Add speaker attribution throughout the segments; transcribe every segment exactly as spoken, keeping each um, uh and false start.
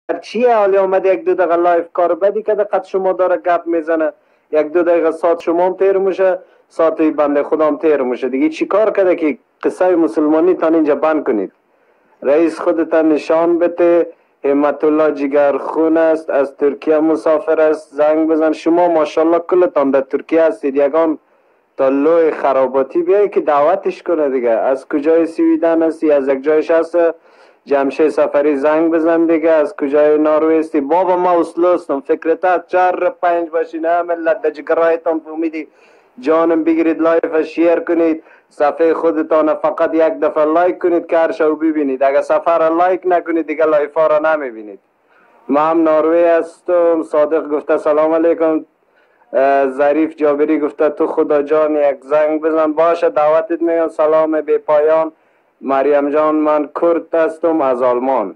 Speaker 1: چیه حالی آمد یک دو دقیقه لایف کار بدی که دقت شما داره گپ میزنه، یک دو دقیقه ساعت شما هم تیر میشه، ساعت بنده خدا هم تیر میشه دیگه. چی کار کرده که قصه مسلمانی تان اینجا بند کنید؟ رئیس خودتان نشان بده. همت الله جگرخون است، از ترکیه مسافر است، زنگ بزن. شما ماشاءالله کلتان در ترکیه هستید، یگان تا لوی خراباتی بیایی که دعوتش کنه دیگه. از کجای سویدن هستی؟ از یک جایش هست جمشه سفری زنگ بزن دیگه. از کجای نروژ هستی؟ بابا ما اصلا هستم، فکرت هست چهار پنج باشین نه ملت در جگرایتان فهمیدی جانم بگیرید، لایف شیر کنید، صفحه خودتان فقط یک دفعه لایک کنید که هر شو ببینید. اگر صفحه را لایک نکنید دیگه لایف ها را نمیبینید. ما هم نروژ هستم. صادق گفته سلام علیکم. ظریف جابری گفته تو خدا جان یک زنگ بزن. باشه دعوتت میگم. سلام بی پایان. مریم جان من کرد هستم از آلمان.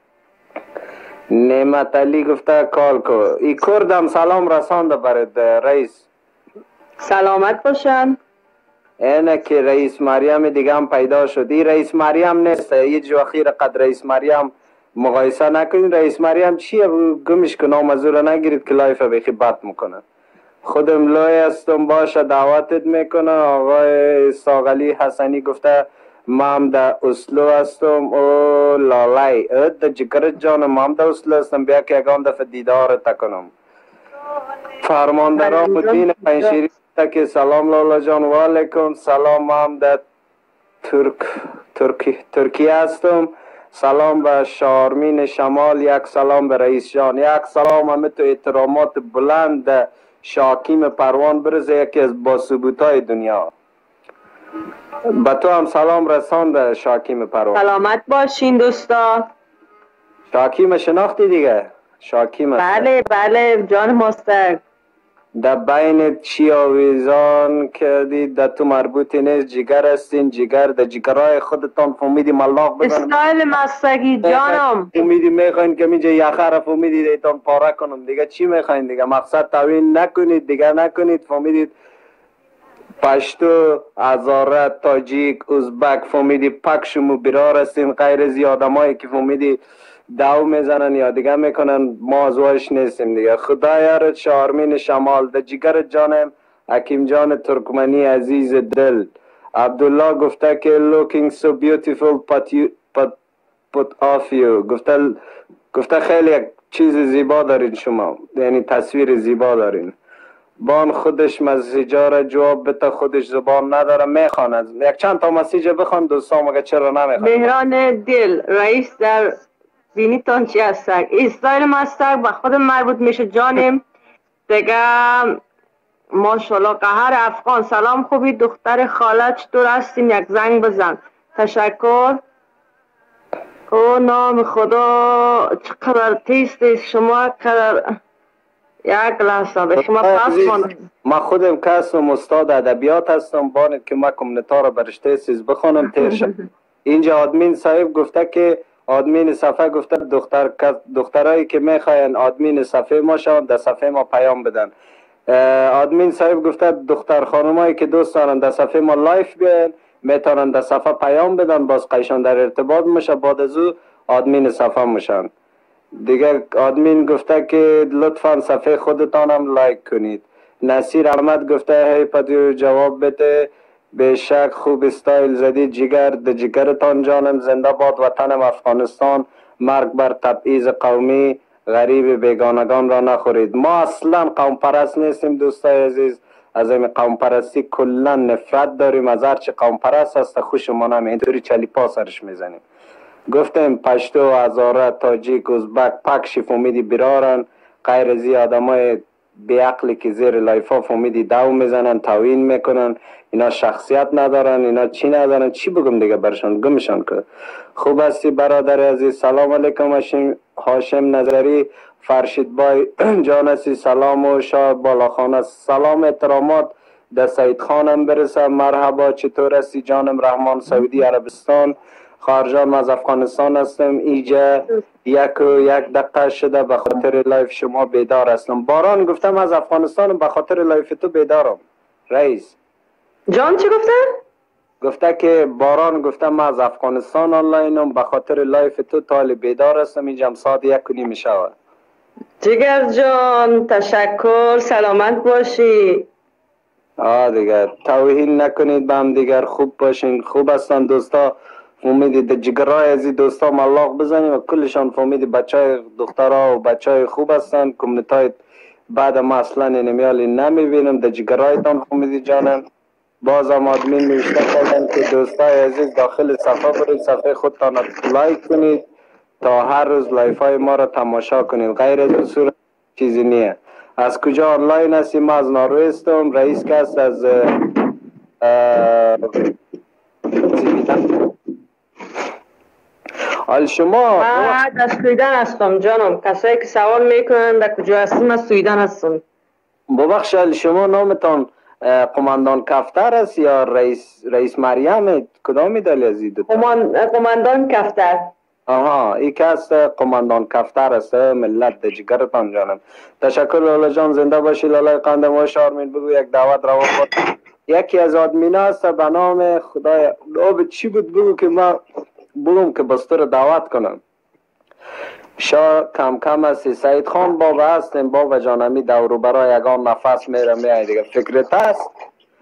Speaker 1: نعمت علی گفته کال کو. ای کردم سلام رسانده برد رئیس.
Speaker 2: سلامت باشن.
Speaker 1: اینه که رئیس مریم دیگه هم پیدا شد. ای رئیس مریم نیست، یه جو اخیر قد رئیس مریم مقایسه نکنید. رئیس مریم چیه گمش که نام از رو نگیرید که لایف بخی بد میکنه. خودم لای هستم. باشه دعوتت میکنه. آقای ساغلی حسنی گفته ما هم در اسلو هستم. او لالای در جگرت جانم ما هم در اسلو هستم، بیا که یکان دفعه دیدارت کنم. فرمانده رام الدین پنشیری که سلام لالا جان. و علیکم سلام. ما هم در ترک ترکی ترکیه هستم. سلام به شارمین شمال، یک سلام به رئیس جان، یک سلام همه تو احترامات بلند شاکیم پروان برزه، یکی از باثبوتای دنیا. به تو هم سلام رسانده شاکیم پروان.
Speaker 2: سلامت باشین دوستا.
Speaker 1: شاکیم شناختی دیگه؟ شاکیم است.
Speaker 2: بله بله جان ماستر.
Speaker 1: در بین چی آویزان کردید در تو مربوطی نیست، جگر هستین. جگر در جگرهای خودتان فهمیدی ملاق بزنم.
Speaker 2: اسماعیل مستگی جانم.
Speaker 1: فهمیدی میخواین که اینجا یخه را فهمیدید ایتان پاره کنم دیگه. چی میخواین دیگه؟ مقصد تاوین نکنید دیگه، نکنید. فهمیدید پشتو، هزاره، تاجیک، ازبک فهمیدی پک شما برار هستین. غیر زیادمایی که فهمیدی دو میزنن یا دیگه میکنن، ما از واش نیستیم دیگه. خدا یارت. شارمین شمال در جگر جانم. حکیم جان ترکمنی عزیز دل. عبدالله گفته که looking so beautiful but you but put off you. گفته گفته خیلی یک چیز زیبا دارین شما، یعنی تصویر زیبا دارین. بان خودش مسیجا را جواب بده، خودش زبان نداره میخواند. یک چند تا مسیج بخوان دوستان مگه چرا نمیخوان؟
Speaker 2: مهران دل رئیس در بینیتان چی هستن؟ اسرائیل مستر به خود مربوط میشه جانم دیگه. ماشاءالله قهر افغان سلام خوبی دختر خاله چطور هستین؟ یک زنگ بزن. تشکر. او نام خدا چقدر تیست شما قدر. یک لحظه به شما پس مانم.
Speaker 1: ما خودم کسم استاد ادبیات هستم. بانید که ما کمونیتا رو برشته سیز بخونم تیرشم. اینجا آدمین صاحب گفته که آدمین صفحه گفته دختر دخترایی که میخواین آدمین صفحه ما شون در صفحه ما پیام بدن. آدمین صاحب گفته دختر خانمایی که دوست دارن در صفحه ما لایف بیاین میتونن در صفحه پیام بدن، باز قیشان در ارتباط میشه، بعد از او آدمین صفحه میشن دیگه. آدمین گفته که لطفا صفحه خودتان هم لایک کنید. نصیر احمد گفته هی پدیو جواب بده. به شک خوب استایل زدی جگر. د جگرتان جانم. زنده باد وطنم افغانستان. مرگ بر تبعیض قومی. غریب بیگانگان را نخورید. ما اصلا قوم پرست نیستیم دوستای عزیز. از این قوم پرستی کلا نفرت داریم. از هرچی قوم پرست هست خوشمون هم اینطوری چلی پا سرش میزنیم. گفتم پشتو، هزاره، تاجیک، ازبک پکشی فهمیدی برارن. غیر زی آدمای بیعقلی که زیر لایفا فهمیدی دو میزنن، تاوین میکنن. اینا شخصیت ندارن، اینا چی ندارن، چی بگم دیگه برشان گمشان که. خوب هستی برادر عزیز؟ سلام علیکم. هاشم نظری فرشید بای جان هستی؟ سلام و شاه بالاخانه. سلام احترامات در سعید خانم برسه. مرحبا چطور هستی جانم؟ رحمان سعودی عربستان. خارجان از افغانستان هستم. ایجا یک و یک دقیقه شده به خاطر لایف شما بیدار هستم. باران گفتم از افغانستان به خاطر لایف تو بیدارم. رئیس
Speaker 2: جان چی گفتن؟
Speaker 1: گفته که باران گفته ما از افغانستان آنلاینم به خاطر لایف تو طال بیدار هستم اینجا ساعت یک و نیم شود.
Speaker 2: جگر جان تشکر، سلامت باشی.
Speaker 1: آه دیگر توهین نکنید به هم دیگر، خوب باشین. خوب هستن دوستا، فهمیدید جگرای از این دوستا ملاق بزنیم و کلشان فهمیدید بچه های دخترها و بچه های خوب هستن. کمیونیتی های بعد ما اصلا نمیالی نمیبینم در جگرایتان فهمیدید جانم. باز هم آدمین نوشته کردن که دوستای عزیز داخل صفحه برید، صفحه خودتان لایک کنید تا هر روز لایف های ما را تماشا کنید. غیر از این صورت چیزی نیه. از کجا آنلاین هستیم؟ ما از ناروی هستم. رئیس کس از حال شما؟
Speaker 2: من از سویدن هستم جانم. کسایی که سوال میکنن در کجا هستیم، از سویدن هستم.
Speaker 1: ببخش حال شما نامتان قماندان کفتر است یا رئیس رئیس مریم؟ کدام دلی از این دو تا؟
Speaker 2: قماندان کفتر.
Speaker 1: آها ای کس قماندان کفتر است. ملت در جگرتان جانم. تشکر لالا جان، زنده باشی. لالا قندم و شارمین بگو یک دعوت روا بود. یکی از آدمینا است به نام خدای آب چی بود بگو که ما بگم که بستر دعوت کنم. شا کم کم است. سعید خان بابا هستیم. بابا جانمی دورو برای یگان نفس میره میای دیگه. فکرت هست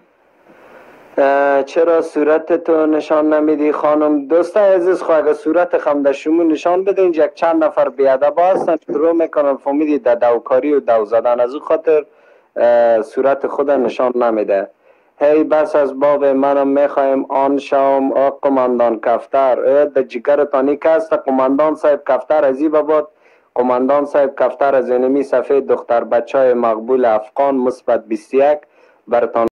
Speaker 1: چرا صورت تو نشان نمیدی خانم؟ دوستای عزیز خو اگه صورت خم شما نشان بدین یک چند نفر بیادب هستن شروع میکنن فهمیدی در دوکاری و دو زدن، از او خاطر صورت خود نشان نمیده. هی بس از باب منم میخوایم آن شام آ قماندان کفتر در جگرتانی که است. قماندان صاحب کفتر ازی باباد. قماندان صاحب کفتر از اینمی صفحه دختر بچه های مقبول افغان مثبت بیست و یک برتان